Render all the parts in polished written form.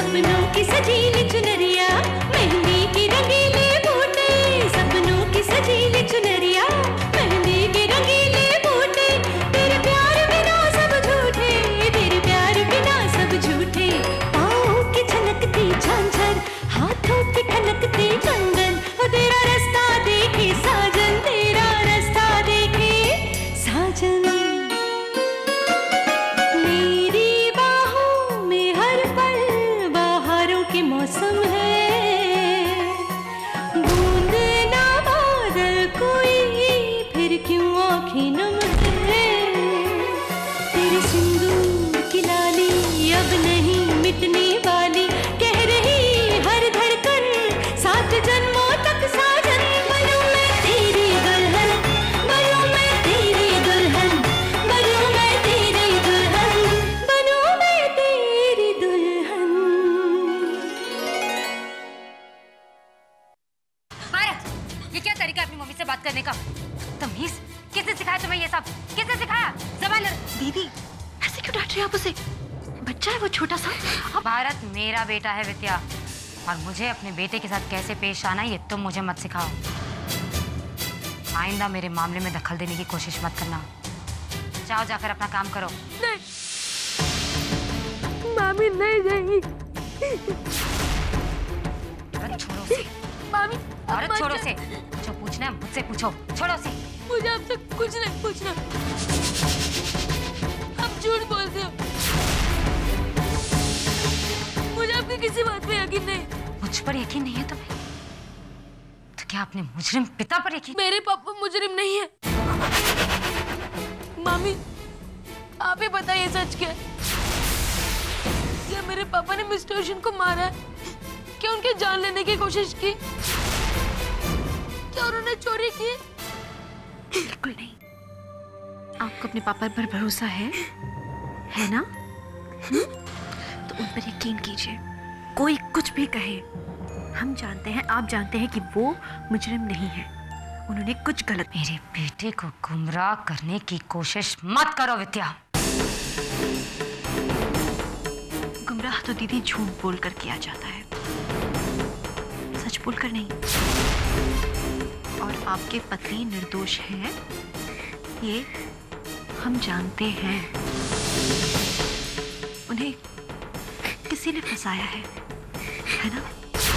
सपनों की सजीली चुनरिया, मेहंदी की रंगीले बूटे, सपनों की सजीली चुनरिया, मेहंदी की रंगीले बूटे, तेरे प्यार बिना सब झूठे, तेरे प्यार बिना सब झूठे, पाँव की छलकती झांझर, हाथों की खनकती कंगन, वो तेरा रास्ता देखे साजन, तेरा रास्ता देखे साजन। मेरी बाहों में हर पल बहारों के मौसम है, बूंद ना बादल कोई फिर क्यों आँखें नम है, तेरे सिंदूर की लाली अब नहीं मिटने वाली, कह रही हर धड़कन सात जन्मों तक साजन। बनूं मैं तेरी दुल्हन, बनूं मैं तेरी दुल्हन, बनूं मैं तेरी दुल्हन, बनूं मैं तेरी दुल्हन। भारत, ये क्या तरीका है अपनी मम्मी से बात करने का? तमीज, किसने सिखाया तुम्हें ये सब? किसने सिखाया? जबान दीदी ऐसे क्यों डांट रही हैं आप उसे? बच्चा है वो छोटा सा। भारत मेरा बेटा है विद्या, और मुझे अपने बेटे के साथ कैसे पेश आना ये तुम मुझे मत सिखाओ। आइंदा मेरे मामले में दखल देने की कोशिश मत करना। जाओ जाकर अपना काम करो। नहीं मामी नहीं जाएंगी। भारत छोड़ो उसे। मामी भारत छोड़ो उसे। जो पूछना है मुझसे पूछो, छोड़ो उसे। मुझे आपसे कुछ नहीं पूछना, आप झूठ बोलते हो, मुझे आपकी किसी बात पे यकीन नहीं। मुझ पर यकीन नहीं है तुम्हें? तो क्या अपने मुजरिम पिता पर यकीन? मेरे पापा मुजरिम नहीं है। मामी आप ही बताइए सच क्या है? क्या मेरे पापा ने मिस्टर ओशन को मारा है? क्या उनकी जान लेने की कोशिश की? क्या उन्होंने चोरी की? बिल्कुल नहीं। आपको अपने पापा पर भरोसा है ना? तो उन पर यकीन कीजिए, कोई कुछ भी कहे, हम जानते हैं, आप जानते हैं कि वो मुजरिम नहीं है, उन्होंने कुछ गलत। मेरे बेटे को गुमराह करने की कोशिश मत करो विद्या। गुमराह तो दीदी झूठ बोलकर किया जाता है, सच बोलकर नहीं। और आपके पति निर्दोष हैं, ये हम जानते हैं। उन्हें किसी ने फंसाया है ना?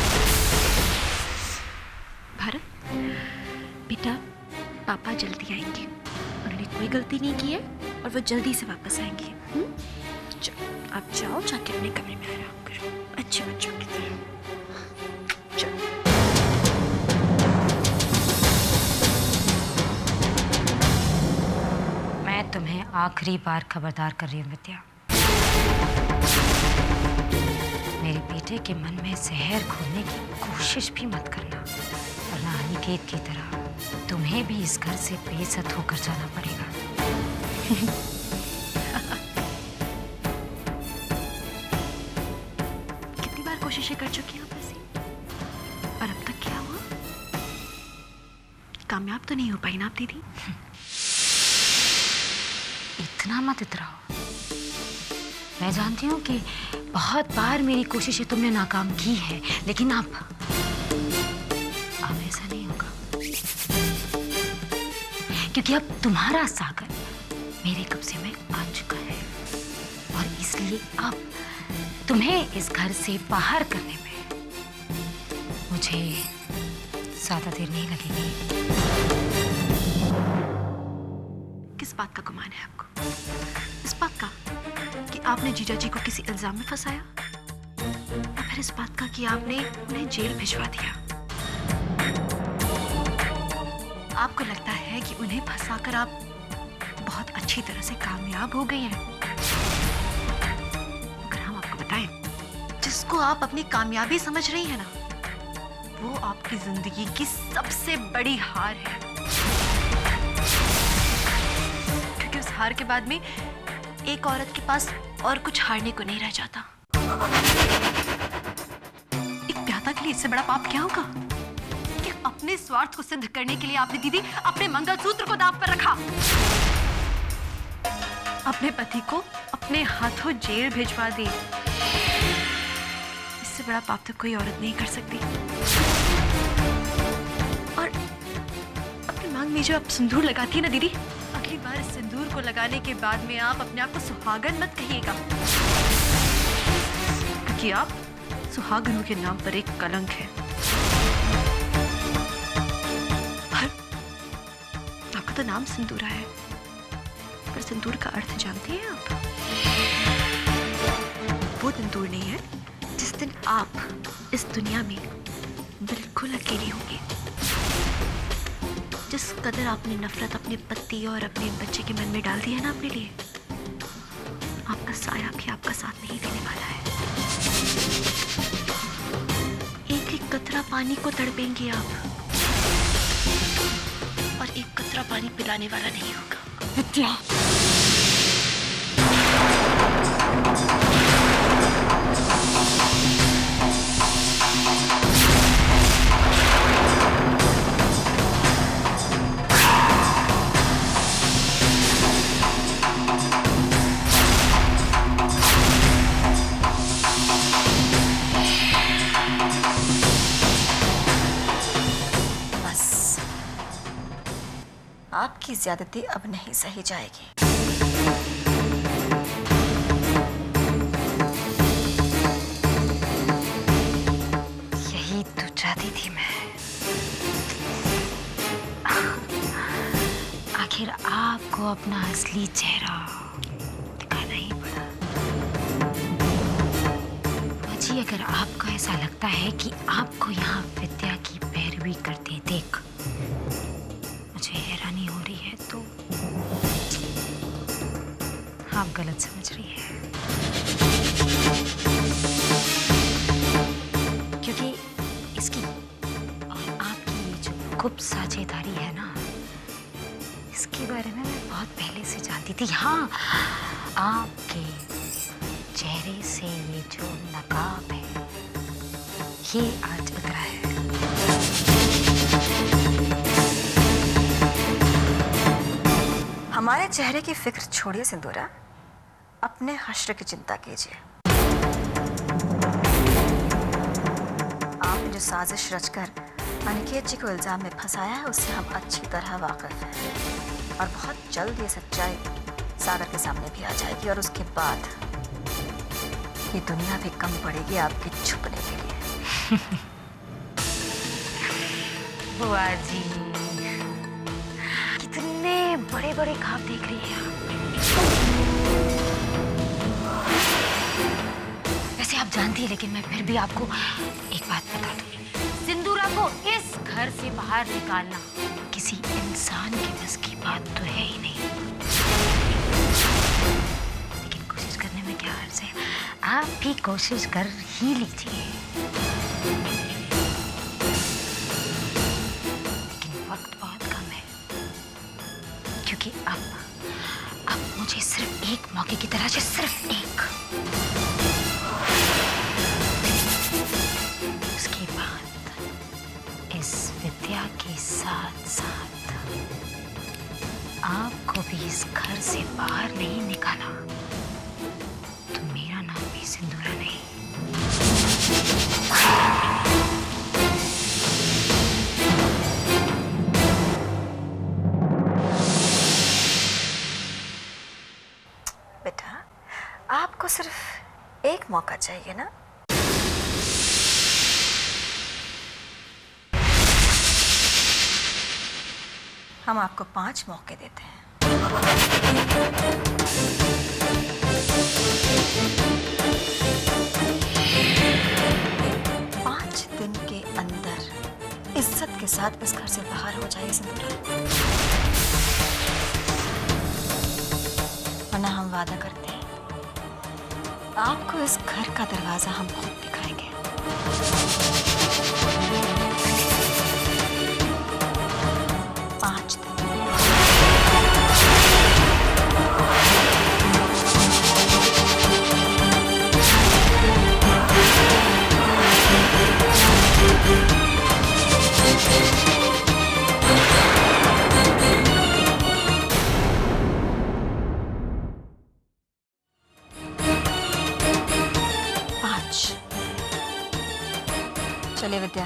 भारत बेटा, पापा जल्दी आएंगे, उन्होंने कोई गलती नहीं की है और वो जल्दी से वापस आएंगे। चलो आप जाओ, जाके अपने कमरे में आराम करो अच्छे बच्चों की तरह। चलो। मैं तुम्हें आखिरी बार खबरदार कर रही हूँ विद्या, मेरे बेटे के मन में जहर घोलने की कोशिश भी मत करना, वरना अनिकेत की तरह तुम्हें भी इस घर से बेइज्जत होकर जाना पड़ेगा। कितनी बार कोशिशें कर चुकी हूँ ऐसी, और अब तक क्या हुआ? कामयाब तो नहीं हो पाई ना आप दीदी? इतना मत इतराओ। मैं जानती हूँ कि बहुत बार मेरी कोशिशें तुमने नाकाम की है, लेकिन अब ऐसा नहीं होगा, क्योंकि अब तुम्हारा सागर मेरे कब्जे में आ चुका है, और इसलिए अब तुम्हें इस घर से बाहर करने में मुझे ज्यादा देर नहीं लगेगी। किस बात का गुमान है आपको? इस बात का कि आपने जीजा जी को किसी इल्जाम में फंसाया, या फिर इस बात का कि आपने उन्हें जेल भिजवा दिया? आपको लगता है कि उन्हें फंसाकर आप बहुत अच्छी तरह से कामयाब हो गई हैं? अगर हम आपको बताएं, जिसको आप अपनी कामयाबी समझ रही हैं ना, वो आपकी जिंदगी की सबसे बड़ी हार है, क्योंकि उस हार के बाद में एक औरत के पास और कुछ हारने को नहीं रह जाता। एक प्यादा के लिए इससे बड़ा पाप क्या होगा कि अपने स्वार्थ को सिद्ध करने के लिए आपने दीदी अपने मंगलसूत्र को दांव पर रखा, अपने पति को अपने हाथों जेल भिजवा दी, इससे बड़ा पाप तो कोई औरत नहीं कर सकती। और अपनी मांग में जो आप सिंदूर लगाती है ना दीदी, अगली बार इस सिंदूर को लगाने के बाद में आप अपने आप को सुहागन मत कहिएगा, क्योंकि आप सुहागनों के नाम पर एक कलंक है। आपका तो नाम सिंदूरा है, पर सिंदूर का अर्थ जानती हैं आप? वो दिन दूर नहीं है जिस दिन आप इस दुनिया में बिल्कुल अकेली होंगी। जिस कदर आपने नफरत अपने पति और अपने बच्चे के मन में डाल दी है ना अपने लिए, आपका साया भी आपका साथ नहीं देने वाला है। एक एक कतरा पानी को तड़पेंगे आप, और एक कतरा पानी पिलाने वाला नहीं होगा। विद्या, आपकी ज्यादती अब नहीं सही जाएगी। यही तो चाहती थी मैं। आखिर आपको अपना असली चेहरा दिखाना ही पड़ा। जी, अगर आपको ऐसा लगता है कि आपको यहाँ विद्या की पैरवी करते देख मुझे हैरानी हो रही है, तो आप गलत समझ रही है। क्योंकि इसकी और आपकी जो गुप्त साझेदारी है ना, इसके बारे में मैं बहुत पहले से जानती थी। हाँ, आपके चेहरे से ये जो नकाब है, ये आज उतरा है। हमारे चेहरे की फिक्र छोड़िए सिंदूरा, अपने हश्र की चिंता कीजिए। आपने जो साजिश रचकर अनिकेत जी को इल्जाम में फंसाया है, उससे हम अच्छी तरह वाकिफ हैं, और बहुत जल्द ये सच्चाई सागर के सामने भी आ जाएगी, और उसके बाद ये दुनिया भी कम पड़ेगी आपके छुपने के लिए। बुआ जी, कितने बड़े बड़े ख्वाब देख रही हैं आप। वैसे आप जानती हैं, लेकिन मैं फिर भी आपको एक बात बता दूं। सिंदूरा को इस घर से बाहर निकालना किसी इंसान के बस की बात तो है ही नहीं। लेकिन कोशिश करने में क्या हर्ज है, आप भी कोशिश कर ही लीजिए। क्योंकि अब मुझे सिर्फ एक मौके की तलाश है, सिर्फ एक। उसके बाद इस विद्या के साथ साथ आपको भी इस घर से बाहर नहीं निकाला तो मेरा नाम भी सिंदूरा नहीं। आपको सिर्फ एक मौका चाहिए ना? हम आपको 5 मौके देते हैं। 5 दिन के अंदर इज्जत के साथ इस घर से बाहर हो जाइए सिंदूरा, वरना हम वादा करते हैं आपको इस घर का दरवाजा हम खुद दिखाएंगे। 5 दिन। चलिए विद्या।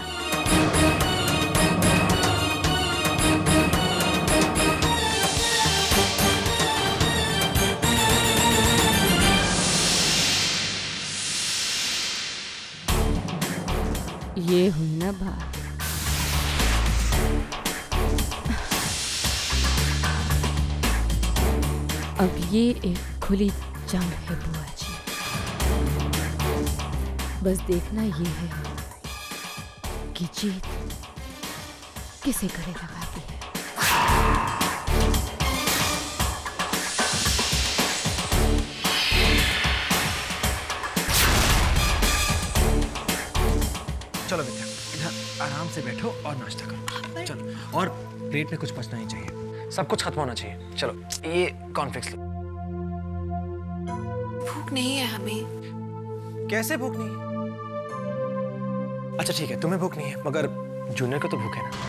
ये हुई ना बात। अब ये एक खुली जंग है बुआ जी। बस देखना ये है कि जीत किसे गले लगाती है। चलो विद्या, इधर आराम से बैठो और नाश्ता करो। चलो, और प्लेट में कुछ बचना ही चाहिए, सब कुछ खत्म होना चाहिए। चलो, ये कॉर्नफ्लेक्स लो। भूख नहीं है हमें। कैसे भूख नहीं है? अच्छा ठीक है, तुम्हें भूख नहीं है, मगर जूनियर को तो भूख है ना।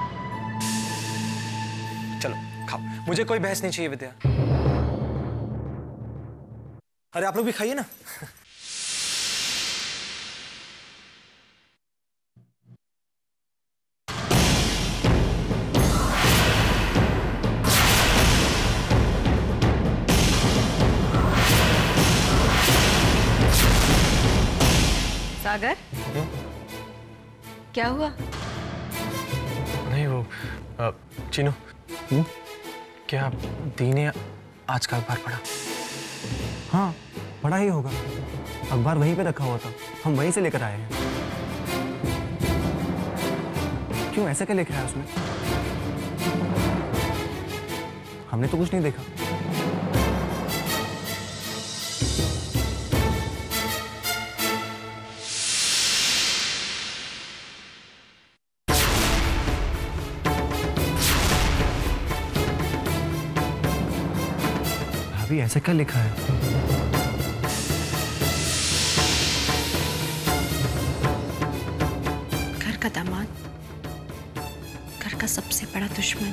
चलो खाओ, मुझे कोई बहस नहीं चाहिए विद्या। अरे आप लोग भी खाइए ना। सागर, क्या हुआ? नहीं वो चीनू, क्या दी ने आज का अखबार पढ़ा? हाँ, पढ़ा ही होगा। अखबार वहीं पे रखा हुआ था, हम वहीं से लेकर आए हैं। क्यों, ऐसा क्या लिख रहा है उसमें? हमने तो कुछ नहीं देखा। भाभी, ऐसा क्या लिखा है? घर का दामाद, घर का सबसे बड़ा दुश्मन।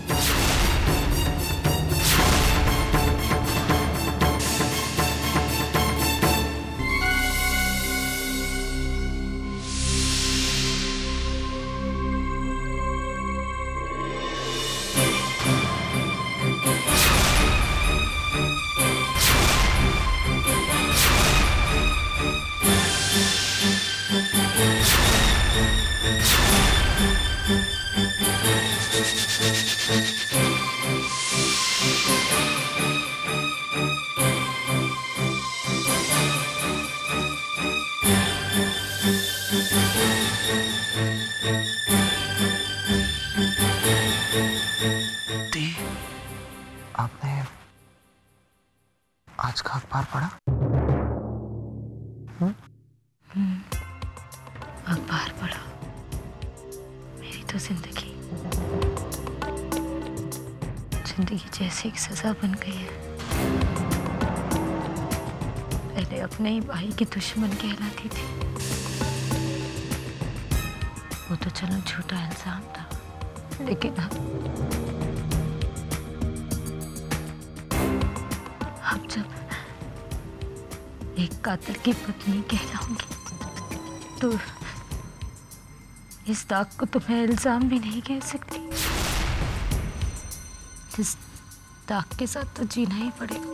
आपने आज का अखबार पढ़ा? अखबार पढ़ा। मेरी तो जिंदगी जैसी एक सजा बन गई है। पहले अपने ही भाई की दुश्मन कहलाती थी। वो तो चलो झूठा इल्जाम था, लेकिन अब जब एक कातिल की पत्नी कहलाऊंगी तो इस दाग को तो मैं इल्जाम भी नहीं कह सकती। इस दाग के साथ तो जीना ही पड़ेगा।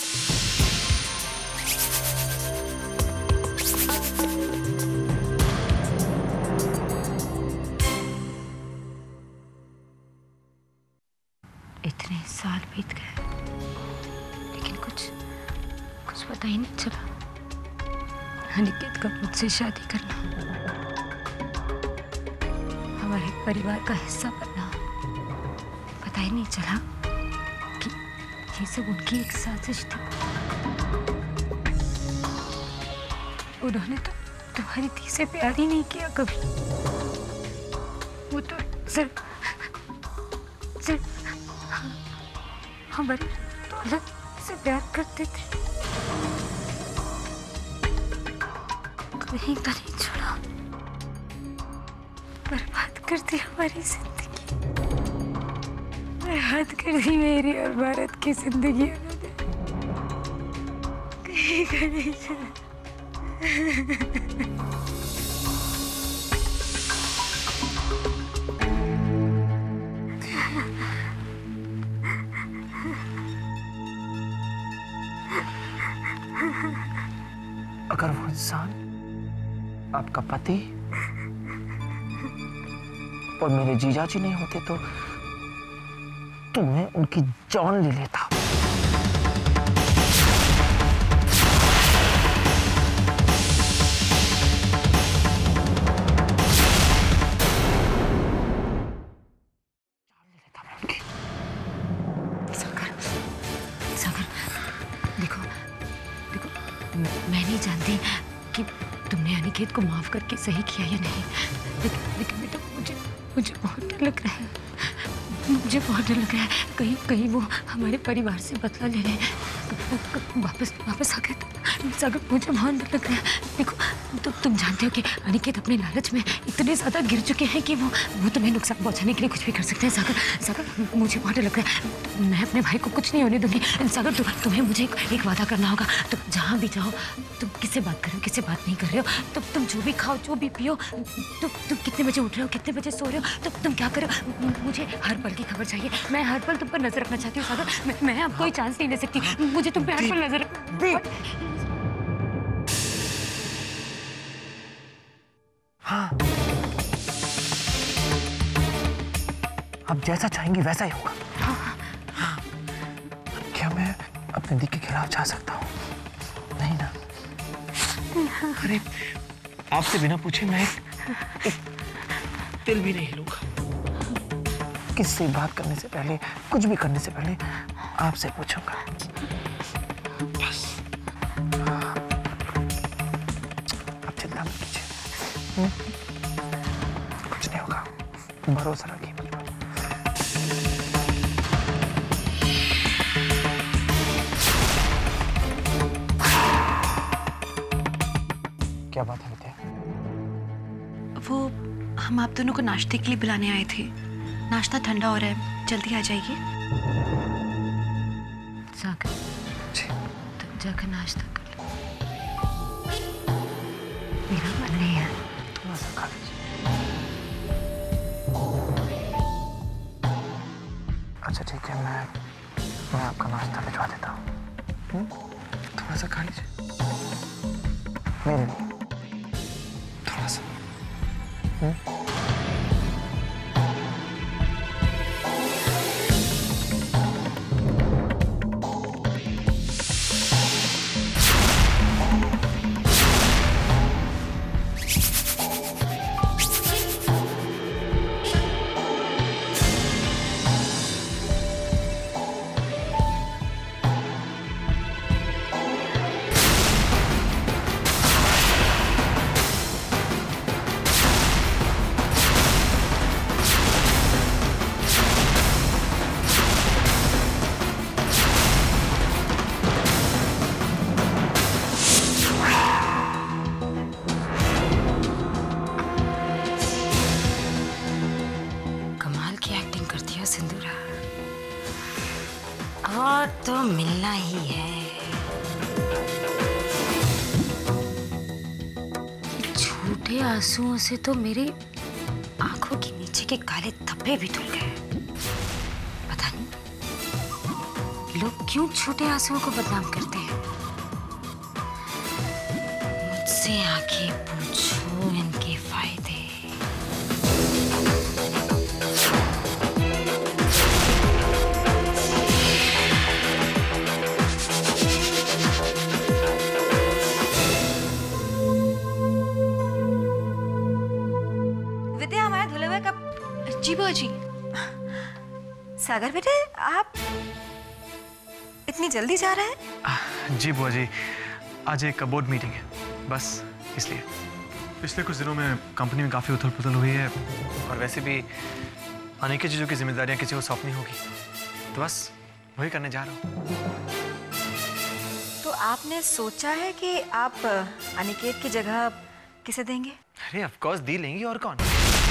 इतने साल बीत गए, लेकिन कुछ पता ही नहीं चला। अनिकेत का मुझसे शादी करना, हमारे परिवार का हिस्सा बनना, पता ही नहीं चला कि ये सब उनकी एक साजिश थी। उन्होंने तो तुम्हारी धी से प्यार ही नहीं किया कभी। वो तो सिर्फ हमारी दौलत से प्यार करते थे। कहीं का नहीं छोड़ा, बर्बाद कर दी हमारी जिंदगी, बर्बाद कर दी मेरी और भारत की जिंदगी उन्होंने। कहीं का नहीं छोड़ा। अगर वो इंसान आपका पति और मेरे जीजा जी नहीं होते तो मैं उनकी जान ले लेता। मैं नहीं जानती कि तुमने अनिकेत को माफ करके सही किया या नहीं, लेकिन बेटा मुझे बहुत डर लग रहा है। मुझे बहुत डर लग रहा है कहीं वो हमारे परिवार से बदला ले रहे वापस आ गए तो सागर, मुझे बहुत डर लग रहा है। देखो तुम जानते हो कि अनिकेत अपने लालच में इतने ज़्यादा गिर चुके हैं कि वो तुम्हें नुकसान पहुंचाने के लिए कुछ भी कर सकते हैं। सागर मुझे बहुत डर लग रहा है। मैं अपने भाई को कुछ नहीं होने दूंगी। सागर तुम्हें मुझे एक वादा करना होगा। तुम जहाँ भी जाओ, तुम किससे बात कर रहे हो, किससे बात नहीं कर रहे हो, तुम जो भी खाओ, जो भी पियो, तुम कितने बजे उठ रहे हो, कितने बजे सो रहे हो, तुम क्या कर रहे हो, मुझे हर पल की खबर चाहिए। मैं हर पल तुम पर नजर रखना चाहती हूँ सागर। मैं अब कोई चांस नहीं ले सकती। मुझे तुम पे हर पल नजर हाँ, अब जैसा चाहेंगी वैसा ही होगा। हाँ। क्या मैं अपने दी के खिलाफ जा सकता हूँ? नहीं ना। अरे आपसे बिना पूछे मैं एक तिल भी नहीं हिलूंगा। किससे बात करने से पहले, कुछ भी करने से पहले आपसे पूछूंगा बस। आप चिंता मत कीजिए, कुछ नहीं होगा, भरोसा रखिए मुझ पर। क्या बात है विद्या? वो हम आप दोनों को नाश्ते के लिए बुलाने आए थे। नाश्ता ठंडा हो रहा है, जल्दी आ जाइए। सागर तुम जाकर नाश्ता कर लो, मेरा मन नहीं है। थोड़ा सा खा लीजिए। अच्छा ठीक है, मैं आपका नाश्ता भिजवा देता हूँ। थोड़ा सा खा लीजिए मेरे लिए, थोड़ा सा। और तो मिलना ही है। झूठे आंसुओं से तो मेरी आंखों के नीचे के काले धब्बे भी धुल गए। पता नहीं लोग क्यों झूठे आंसुओं को बदनाम करते हैं। मुझसे आंखें पूछो इनके फायदे। जी बुआ जी। सागर बेटे, आप इतनी जल्दी जा रहे हैं? जी बुआ जी, आज एक बोर्ड मीटिंग है, बस इसलिए। पिछले कुछ दिनों में कंपनी में काफ़ी उथल पुथल हुई है और वैसे भी अनेक चीज़ों की जिम्मेदारियां किसी को सौंपनी होगी, तो बस वही करने जा रहा हूँ। तो आपने सोचा है कि आप अनिकेत की जगह किसे देंगे? अरे ऑफ कोर्स दी लेंगी, और कौन।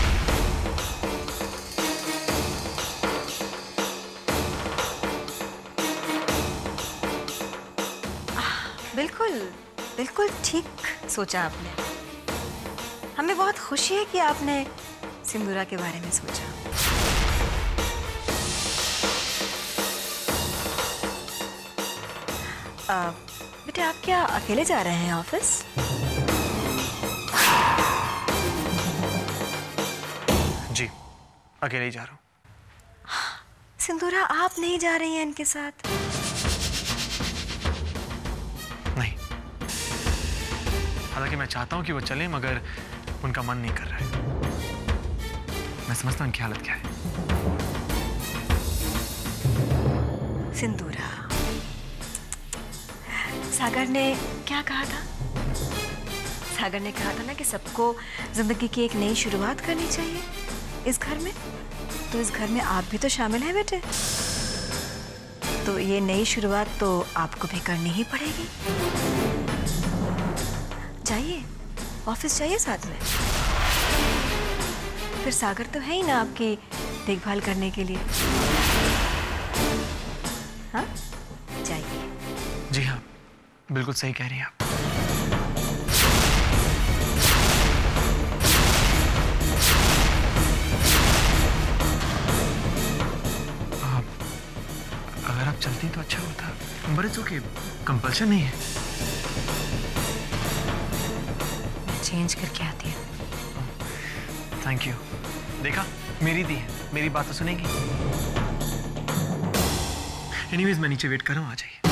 बिल्कुल बिल्कुल ठीक सोचा आपने। हमें बहुत खुशी है कि आपने सिंदूरा के बारे में सोचा। बेटा आप क्या अकेले जा रहे हैं ऑफिस? जी, अकेले ही जा रहा हूँ। सिंदूरा आप नहीं जा रही हैं इनके साथ? नहीं, हालांकि मैं चाहता हूँ कि वो चले, मगर उनका मन नहीं कर रहा है। मैं समझता हूँ उनकी हालत क्या है। सिंदूरा, सागर ने क्या कहा था? सागर ने कहा था ना कि सबको जिंदगी की एक नई शुरुआत करनी चाहिए इस घर में। तो इस घर में आप भी तो शामिल हैं बेटे। तो ये नई शुरुआत तो आपको भी करनी ही पड़ेगी। जाइए, ऑफिस जाइए साथ में। फिर सागर तो है ही ना आपकी देखभाल करने के लिए। हाँ, जाइए। जी हाँ, बिल्कुल सही कह रही हैं आप। अगर आप चलती तो अच्छा होता, बट इट्स ओके, कंपल्शन नहीं है। चेंज करके आती है। Thank you. देखा, मेरी दी है, मेरी बात तो सुनेगी। एनीवेज मैं नीचे वेट कर रहा हूँ, आ जाइए।